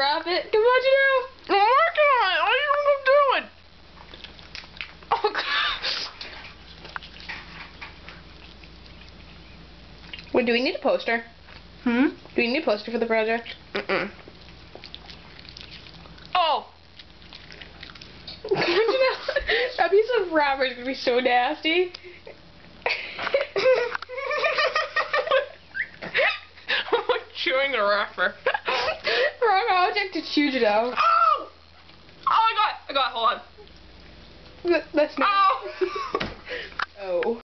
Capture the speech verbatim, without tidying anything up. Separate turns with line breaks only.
unwrap it? Come on, Janelle.
I'm working on it. What are you gonna do it? Oh, God.
Wait, do we need a poster?
Hmm?
Do we need a poster for the project?
Mm-mm. Oh!
That piece of wrapper is gonna be so nasty.
I'm like chewing the wrapper.
Wrong object to chew it out.
Oh! Oh, I got it. I got it. Hold on.
That, that's not.
Ow!
Oh.